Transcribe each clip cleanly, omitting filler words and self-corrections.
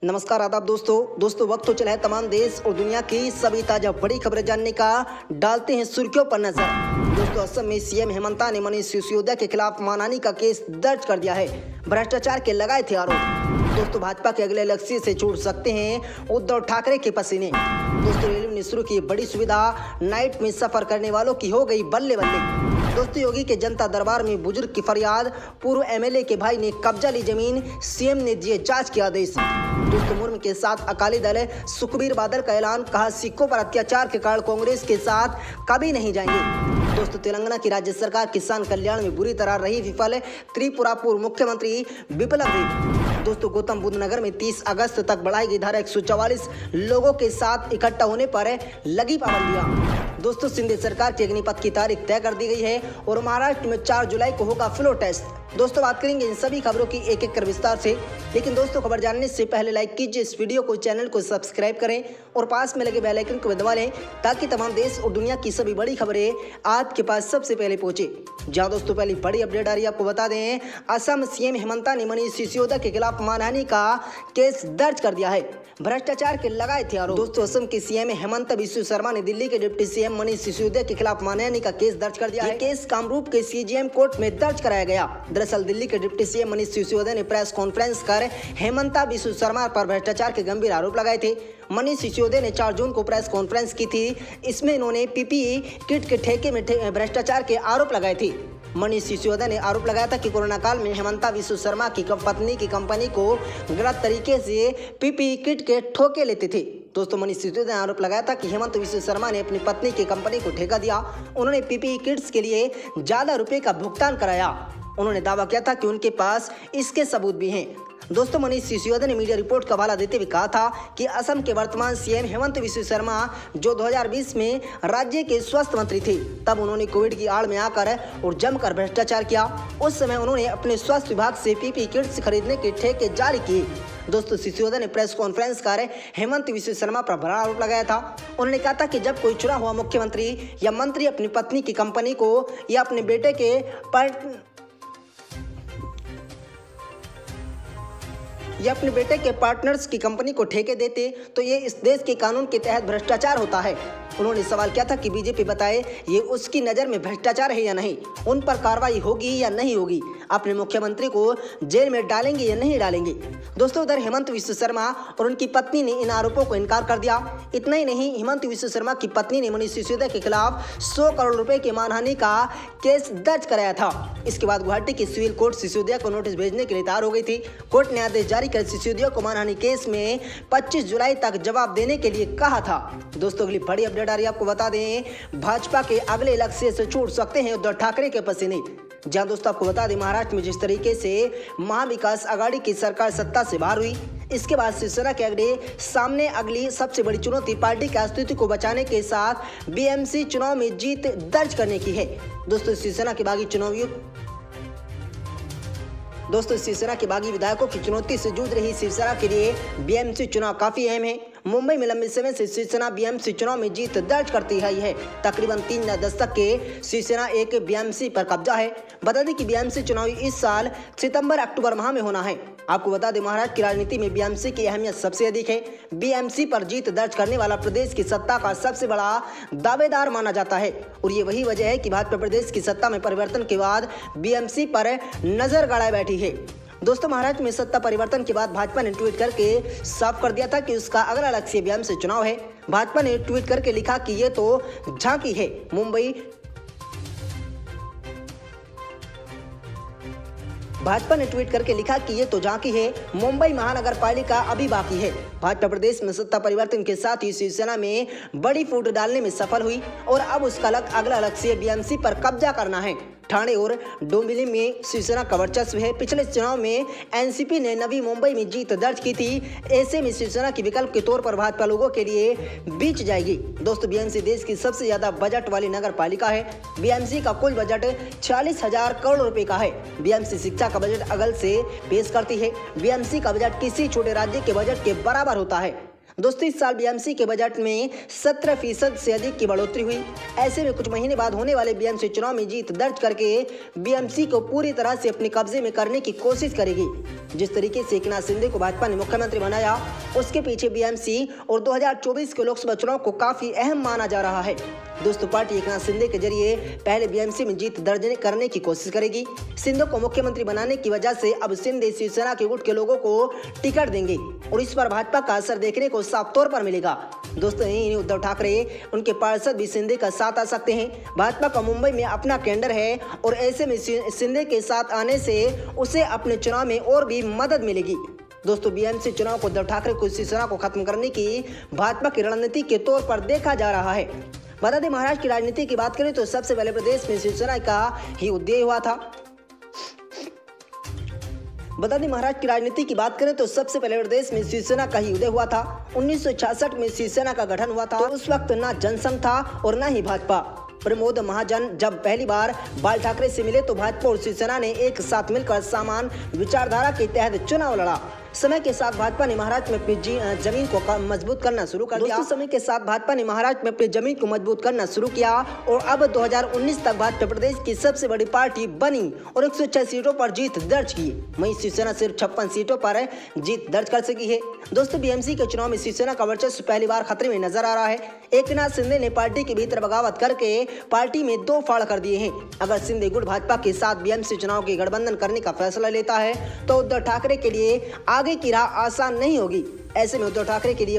नमस्कार आदाब दोस्तों वक्त तो चला है तमाम देश और दुनिया की सभी ताजा बड़ी खबरें जानने का। डालते हैं सुर्खियों पर नजर। दोस्तों असम में सीएम हेमंता ने मनीष सिसोदिया के खिलाफ मानहानि का केस दर्ज कर दिया है। भ्रष्टाचार के लगाए थे आरोप। दोस्तों भाजपा के अगले लक्ष्य से छूट सकते हैं उद्धव ठाकरे के पसीने। दोस्तों रेलवे ने शुरू की बड़ी सुविधा, नाइट में सफर करने वालों की हो गई बल्ले बल्ले। दोस्तों योगी के जनता दरबार में बुजुर्ग की फरियाद, पूर्व एमएलए के भाई ने कब्जा ली जमीन, सीएम ने दिए जांच के आदेश। दोस्तों मुर्मू के साथ अकाली दल, सुखबीर बादल का ऐलान, कहा सिखों पर अत्याचार के कारण कांग्रेस के साथ कभी नहीं जाएंगे। दोस्तों तेलंगाना की राज्य सरकार किसान कल्याण में बुरी तरह रही विफल, त्रिपुरा पूर्व मुख्यमंत्री विप्लव देव। दोस्तों गौतम बुद्ध नगर में 30 अगस्त तक बढ़ाई गई धारा 144, लोगों के साथ इकट्ठा होने पर लगी पाबंदियां। दोस्तों सिंध सरकार की अग्निपथ की तारीख तय कर दी गई है और महाराष्ट्र में 4 जुलाई को होगा फ्लो टेस्ट। दोस्तों बात करेंगे इन सभी खबरों की एक एक कर विस्तार से, लेकिन दोस्तों खबर जानने से पहले लाइक कीजिए इस वीडियो को, चैनल को सब्सक्राइब करें और पास में लगे बेल आइकन को दबा लें ताकि तमाम देश और दुनिया की सभी बड़ी खबरें आपके पास सबसे पहले पहुंचे। जहां दोस्तों पहली बड़ी अपडेट आ रही है, आपको बता दें असम सीएम हेमंता ने मनीष सिसोदिया के खिलाफ मानहानि का केस दर्ज कर दिया है। भ्रष्टाचार के लगाए थे आरोप। दोस्तों असम के सीएम हेमंत बिस्व शर्मा ने दिल्ली के डिप्टी सीएम मनीष सिसोदिया के खिलाफ मानहानि का केस दर्ज कर दिया है। केस कामरूप के सीजेएम कोर्ट में दर्ज कराया गया। दरअसल दिल्ली के डिप्टी सीएम मनीष सिसोदिया ने प्रेस कॉन्फ्रेंस कर हेमंता बिस्व शर्मा पर भ्रष्टाचार के गंभीर आरोप लगाए थे। मनीष सिसोदिया ने 4 जून को प्रेस कॉन्फ्रेंस की थी। इसमें इन्होंने पीपीई किट के ठेके में भ्रष्टाचार के आरोप लगाए थे। मनीष सिसोदिया ने आरोप लगाया था कि कोरोना काल में हेमंता बिस्व शर्मा की पत्नी की कंपनी को गलत तरीके से पीपीई किट के ठोके लेते थे। दोस्तों मनीष सिसोदिया ने आरोप लगाया था कि हेमंत बिस्व शर्मा ने अपनी पत्नी की कंपनी को ठेका दिया। उन्होंने पीपीई किट्स के लिए ज्यादा रुपए का भुगतान कराया। उन्होंने दावा किया था कि उनके पास इसके सबूत भी हैं। दोस्तों मनीष सिसोदिया ने मीडिया रिपोर्ट का हवाला देते हुए कहा था कि असम के वर्तमान सीएम हेमंत बिस्व शर्मा जो 2020 में राज्य के स्वास्थ्य मंत्री थे, तब उन्होंने कोविड की आड़ में आकर और जमकर भ्रष्टाचार किया। उस समय उन्होंने अपने स्वास्थ्य विभाग से पीपीई किट्स खरीदने के ठेके जारी किए। दोस्तों सिसोदिया ने प्रेस कॉन्फ्रेंस कर हेमंत बिस्व शर्मा पर बड़ा आरोप लगाया था। उन्होंने कहा था कि जब कोई चुना हुआ मुख्यमंत्री या मंत्री अपनी पत्नी की कंपनी को या अपने बेटे के पार्टनर्स की कंपनी को ठेके देते तो ये इस देश के कानून के तहत भ्रष्टाचार होता है। उन्होंने सवाल किया था कि बीजेपी बताए ये उसकी नज़र में भ्रष्टाचार है या नहीं, उन पर कार्रवाई होगी या नहीं होगी, अपने मुख्यमंत्री को जेल में डालेंगे या नहीं डालेंगे। दोस्तों उधर हेमंत बिस्व शर्मा और उनकी पत्नी ने इन आरोपों को इनकार कर दिया। इतना ही नहीं, हेमंत बिस्व शर्मा की पत्नी ने मनीष सिसोदिया के खिलाफ 100 करोड़ रुपए की मानहानि का केस दर्ज कराया था। इसके बाद गुवाहाटी की सिविल कोर्ट सिसोदिया को नोटिस भेजने के लिए तैयार हो गई थी। कोर्ट ने आदेश जारी कर सिसोदिया को मानहानि केस में 25 जुलाई तक जवाब देने के लिए कहा था। दोस्तों अगली बड़ी अपडेट आ रही है, आपको बता दें भाजपा के अगले लक्ष्य से छूट सकते हैं उद्धव ठाकरे के पसीने। जहां दोस्तों आपको बता दें महाराष्ट्र में जिस तरीके से महाविकास आघाड़ी की सरकार सत्ता से बाहर हुई, इसके बाद शिवसेना के सामने अगली सबसे बड़ी चुनौती पार्टी की अस्तित्व को बचाने के साथ बीएमसी चुनाव में जीत दर्ज करने की है। दोस्तों शिवसेना के बागी विधायकों की चुनौती से जूझ रही शिवसेना के लिए बीएमसी चुनाव काफी अहम है। मुंबई में लंबे समय से शिवसेना बीएमसी चुनाव में जीत दर्ज करती आई है। तकरीबन 3 दशक के शिवसेना एक बीएमसी पर कब्जा है। बता दें कि बीएमसी चुनाव इस साल सितंबर अक्टूबर माह में होना है। आपको बता दें महाराष्ट्र की राजनीति में बीएमसी की अहमियत सबसे अधिक है। बीएमसी पर जीत दर्ज करने वाला प्रदेश की सत्ता का सबसे बड़ा दावेदार माना जाता है और ये वही वजह है कि भाजपा प्रदेश की सत्ता में परिवर्तन के बाद बीएमसी पर नजर गड़ाए बैठी है। दोस्तों महाराष्ट्र में सत्ता परिवर्तन के बाद भाजपा ने ट्वीट करके साफ कर दिया था कि उसका अगला लक्ष्य बीएमसी चुनाव है। भाजपा ने ट्वीट करके लिखा कि ये तो झांकी है, मुंबई महानगर पालिका अभी बाकी है। भाजपा प्रदेश में सत्ता परिवर्तन के साथ ही शिवसेना में बड़ी फूट डालने में सफल हुई और अब उसका अगला लक्ष्य बीएमसी पर कब्जा करना है। ठाणे और डोंबिवली में शिवसेना का वर्चस्व है। पिछले चुनाव में एनसीपी ने नवी मुंबई में जीत दर्ज की थी। ऐसे में शिवसेना के विकल्प के तौर पर भाजपा लोगों के लिए बीच जाएगी। दोस्तों बीएमसी देश की सबसे ज्यादा बजट वाली नगर पालिका है। बीएमसी का कुल बजट 40,000 करोड़ रुपए का है। बीएमसी शिक्षा का बजट अगल से पेश करती है। बीएमसी का बजट किसी छोटे राज्य के बजट के बराबर होता है। दोस्तों इस साल बीएमसी के बजट में 17% से अधिक की बढ़ोतरी हुई। ऐसे में कुछ महीने बाद होने वाले बीएमसी चुनाव में जीत दर्ज करके बीएमसी को पूरी तरह से अपने कब्जे में करने की कोशिश करेगी। जिस तरीके से एकनाथ शिंदे को भाजपा ने मुख्यमंत्री बनाया, उसके पीछे बीएमसी और 2024 के लोकसभा चुनाव को काफी अहम माना जा रहा है। दोस्तों पार्टी एकनाथ शिंदे के जरिए पहले बीएमसी में जीत दर्ज करने की कोशिश करेगी। शिंदे को मुख्यमंत्री बनाने की वजह से अब शिंदे शिवसेना के गुट के लोगों को टिकट देंगे और इस पर भाजपा का असर देखने को साफ तौर पर मिलेगा। दोस्तों यही उद्धव ठाकरे, उनके पार्षद भी शिंदे का साथ आ सकते हैं। भाजपा का मुंबई में अपना टेंडर है और ऐसे में शिंदे के साथ आने से उसे अपने चुनाव में और भी मदद मिलेगी। दोस्तों बीएमसी चुनाव को उद्धव ठाकरे को शिवसेना को खत्म करने की भाजपा की रणनीति के तौर पर देखा जा रहा है। बता दें महाराष्ट्र की राजनीति की बात करें तो सबसे पहले प्रदेश में शिवसेना का ही उदय हुआ था। बता दें महाराष्ट्र की राजनीति की बात करें तो सबसे पहले प्रदेश में शिवसेना का ही उदय हुआ था। 1966 में शिवसेना का गठन हुआ था। तो उस वक्त ना जनसंघ था और ना ही भाजपा। प्रमोद महाजन जब पहली बार बाल ठाकरे से मिले तो भाजपा और शिवसेना ने एक साथ मिलकर समान विचारधारा के तहत चुनाव लड़ा। समय के साथ भाजपा ने महाराष्ट्र में अपनी जमीन को मजबूत करना शुरू कर दिया। समय के साथ भाजपा ने महाराष्ट्र में अपनी जमीन को मजबूत करना शुरू किया और अब 2019 तक भाजपा प्रदेश की सबसे बड़ी पार्टी बनी और 106 सीटों पर जीत दर्ज की। वहीं शिवसेना सिर्फ 56 सीटों पर जीत दर्ज कर सकी है। दोस्तों बीएमसी के चुनाव में शिवसेना का वर्चस्व पहली बार खतरे में नजर आ रहा है। एकनाथ शिंदे ने पार्टी के भीतर बगावत करके पार्टी में 2 फाड़ कर दिए हैं। अगर शिंदे गुट भाजपा के साथ बीएमसी चुनाव की गठबंधन करने का फैसला लेता है तो उद्धव ठाकरे के लिए आगे की राह आसान नहीं होगी। ऐसे में उद्धव ठाकरे के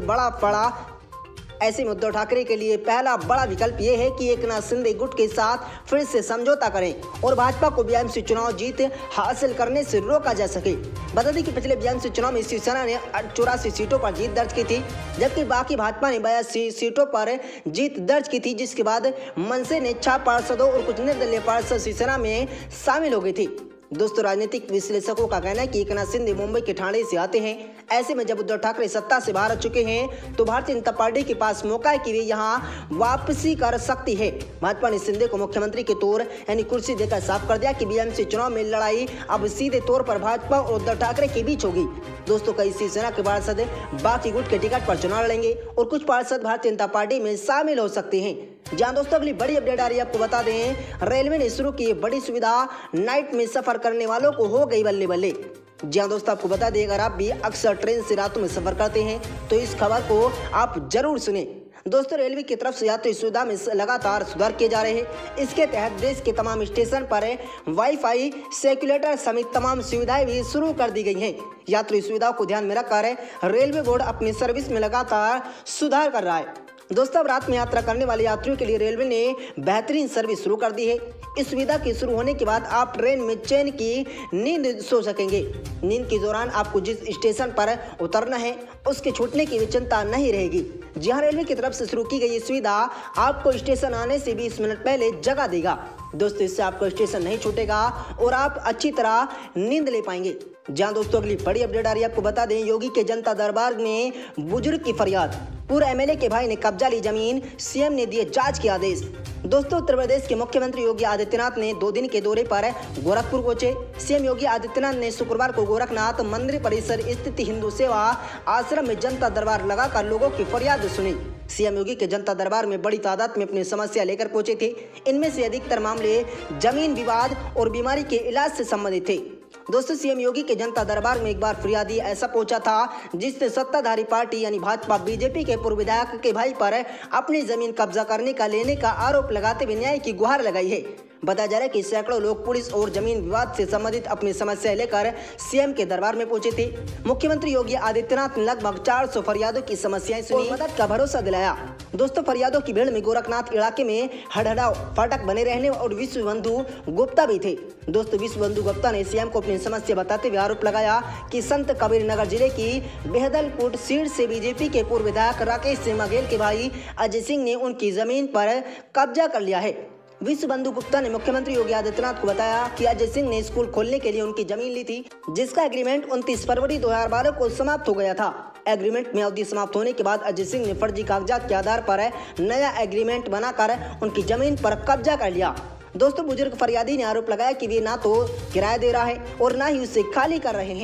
लिए पहला बड़ा विकल्प ये है कि एकनाथ शिंदे गुट के साथ फिर से समझौता करें और भाजपा को बीएमसी चुनाव जीत हासिल करने से रोका जा सके। बता दें कि पिछले बीएमसी चुनाव में शिवसेना ने 84 सीटों पर जीत दर्ज की थी, जबकि बाकी भाजपा ने 82 सीटों पर जीत दर्ज की थी, जिसके बाद मनसे ने 6 पार्षदों और कुछ निर्दलीय पार्षद शिवसेना में शामिल हो गए थे। दोस्तों राजनीतिक विश्लेषकों का कहना है कि एकनाथ शिंदे मुंबई के ठाणे से आते हैं। ऐसे में जब उद्धव ठाकरे सत्ता से बाहर आ चुके हैं तो भारतीय जनता पार्टी के पास मौका है कि वे यहां वापसी कर सकती है। भाजपा ने शिंदे को मुख्यमंत्री के तौर यानी कुर्सी देकर साफ कर दिया कि बीएमसी चुनाव में लड़ाई अब सीधे तौर पर भाजपा और उद्धव ठाकरे के बीच होगी। दोस्तों कई शिवसेना के पार्षद बाकी गुट के टिकट पर चुनाव लड़ेंगे और कुछ पार्षद भारतीय जनता पार्टी में शामिल हो सकते हैं। जहां दोस्तों अगली बड़ी अपडेट आ रही है, आपको बता दें रेलवे ने शुरू की बड़ी सुविधा, नाइट में सफर करने वालों को हो गई बल्ले बल्ले। जी हाँ दोस्तों आपको बता दें अगर आप भी अक्सर ट्रेन से रातों में सफर करते हैं तो इस खबर को आप जरूर सुने। दोस्तों रेलवे की तरफ से यात्री सुविधा में लगातार सुधार किए जा रहे हैं। इसके तहत देश के तमाम स्टेशन पर वाईफाई, सेक्युलेटर समेत तमाम सुविधाएं भी शुरू कर दी गई हैं। यात्री सुविधाओं को ध्यान में रखकर रेलवे बोर्ड अपनी सर्विस में लगातार सुधार कर रहा है। दोस्तों अब रात में यात्रा करने वाले यात्रियों के लिए रेलवे ने बेहतरीन सर्विस शुरू कर दी है। इस सुविधा के शुरू होने के बाद आप ट्रेन में चैन की नींद सो सकेंगे। नींद के दौरान आपको जिस स्टेशन पर उतरना है उसके छूटने की भी चिंता नहीं रहेगी। जहां रेलवे की तरफ से शुरू की गई ये सुविधा आपको स्टेशन आने से 20 मिनट पहले जगा देगा। दोस्तों इससे आपको स्टेशन नहीं छूटेगा और आप अच्छी तरह नींद ले पाएंगे। जहां दोस्तों अगली बड़ी अपडेट आ रही है, आपको बता दें योगी के जनता दरबार में बुजुर्ग की फरियाद, पूर्व एमएलए के भाई ने कब्जा ली जमीन, सीएम ने दिए जांच के आदेश। दोस्तों उत्तर प्रदेश के मुख्यमंत्री योगी आदित्यनाथ ने 2 दिन के दौरे पर गोरखपुर पहुंचे। सीएम योगी आदित्यनाथ ने शुक्रवार को गोरखनाथ मंदिर परिसर स्थित हिंदू सेवा आश्रम में जनता दरबार लगाकर लोगों की फरियाद सुनी। सीएम योगी के जनता दरबार में बड़ी तादाद में अपनी समस्या लेकर पहुंचे थे। इनमें से अधिकतर मामले जमीन विवाद और बीमारी के इलाज से संबंधित थे। दोस्तों सीएम योगी के जनता दरबार में एक बार फरियादी ऐसा पहुंचा था जिसने सत्ताधारी पार्टी यानी भाजपा बीजेपी के पूर्व विधायक के भाई पर अपनी जमीन कब्जा करने का लेने का आरोप लगाते हुए न्याय की गुहार लगाई है। बताया जा रहा है कि सैकड़ों लोग पुलिस और जमीन विवाद से संबंधित अपनी समस्या लेकर सीएम के दरबार में पहुंचे थे। मुख्यमंत्री योगी आदित्यनाथ ने लगभग 400 फरियादों की समस्याएं सुनी, मदद का भरोसा दिलाया। दोस्तों फरियादों की भीड़ में गोरखनाथ इलाके में हड़हड़ा फाटक बने रहने और विश्व बंधु गुप्ता भी थे। दोस्तों विश्व बंधु गुप्ता ने सीएम को अपनी समस्या बताते हुए आरोप लगाया कि संत कबीर नगर जिले की बेहदलपुर सीट से बीजेपी के पूर्व विधायक राकेश सिंह बघेल के भाई अजय सिंह ने उनकी जमीन पर कब्जा कर लिया है। विश्व बंधु गुप्ता ने मुख्यमंत्री योगी आदित्यनाथ को बताया कि अजय सिंह ने स्कूल खोलने के लिए उनकी जमीन ली थी, जिसका एग्रीमेंट 29 फरवरी 2012 को समाप्त हो गया था। एग्रीमेंट में अवधि समाप्त होने के बाद अजय सिंह ने फर्जी कागजात के आधार पर नया एग्रीमेंट बनाकर उनकी जमीन पर कब्जा कर लिया। दोस्तों बुजुर्ग फरियादी ने आरोप लगाया कि वे ना तो किराया दे रहा है और ना ही उसे खाली कर रहे हैं।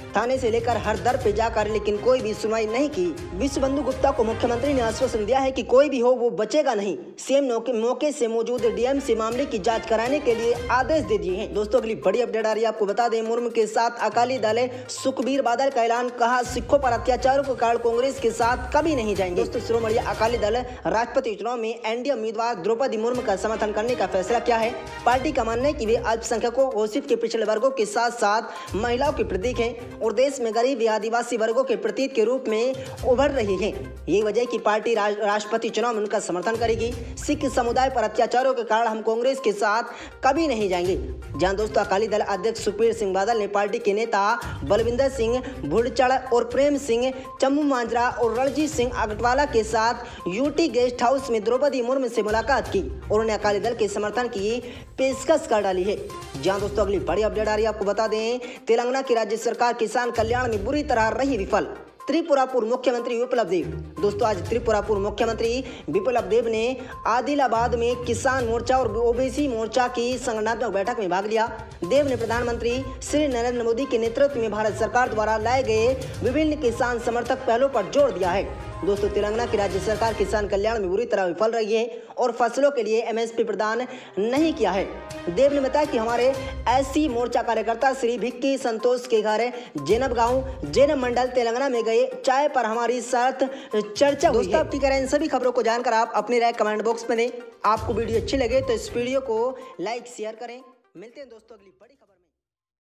थाने से लेकर हर दर पे जाकर, लेकिन कोई भी सुनवाई नहीं की। विश्व बंधु गुप्ता को मुख्यमंत्री ने आश्वासन दिया है कि कोई भी हो वो बचेगा नहीं। सीएम मौके से मौजूद डीएम से मामले की जांच कराने के लिए आदेश दे दिए हैं। दोस्तों अगली बड़ी अपडेट आ रही है, आपको बता दें मुर्मू के साथ अकाली दल, सुखबीर बादल का ऐलान, कहा सिखों पर अत्याचारों के कारण कांग्रेस के साथ कभी नहीं जाएंगे। दोस्तों शिरोमणि अकाली दल राष्ट्रपति चुनाव में एनडीए उम्मीदवार द्रौपदी मुर्मू का समर्थन करने का फैसला किया है। पार्टी का मानना है कि वे अल्पसंख्यकों, घोषित के पिछड़े वर्गों के साथ साथ महिलाओं के प्रतीक हैं और देश में गरीब या आदिवासी वर्गों के प्रतीक के रूप में उभर रही है। यही वजह की पार्टी राष्ट्रपति चुनाव में उनका समर्थन करेगी। सिख समुदाय पर अत्याचारों के कारण हम कांग्रेस के साथ कभी नहीं जाएंगे। जहां दोस्तों अकाली दल अध्यक्ष सुखबीर सिंह बादल ने पार्टी के नेता बलविंदर सिंह भुड़चड़ और प्रेम सिंह चम्मू मांजरा और रणजीत सिंह अगटवाला के साथ यूटी गेस्ट हाउस में द्रौपदी मुर्मू से मुलाकात की और उन्हें अकाली दल के समर्थन की पेशकश कर डाली है। जहां दोस्तों अगली बड़ी अपडेट आ रही है, आपको बता दें तेलंगाना की राज्य सरकार किसान कल्याण में बुरी तरह रही विफल। त्रिपुरा पूर्व मुख्यमंत्री विप्लव देव, दोस्तों आज त्रिपुरा पूर्व मुख्यमंत्री विप्लव देव ने आदिलाबाद में किसान मोर्चा और ओबीसी मोर्चा की संगठनात्मक बैठक में भाग लिया। देव ने प्रधानमंत्री श्री नरेंद्र मोदी के नेतृत्व में भारत सरकार द्वारा लाए गए विभिन्न किसान समर्थक पहलों पर जोर दिया है। दोस्तों तेलंगाना की राज्य सरकार किसान कल्याण में बुरी तरह विफल रही है और फसलों के लिए एमएसपी प्रदान नहीं किया है। देव ने बताया कि हमारे एससी मोर्चा कार्यकर्ता श्री भिक्की संतोष के घर जैनब गांव जैनब मंडल तेलंगाना में गए, चाय पर हमारी शर्त चर्चा हुई। दोस्तों आपकी करें इन सभी खबरों को जानकर आप अपनी राय कमेंट बॉक्स में दें। आपको वीडियो अच्छी लगे तो इस वीडियो को लाइक शेयर करें। मिलते हैं दोस्तों अगली बड़ी खबर।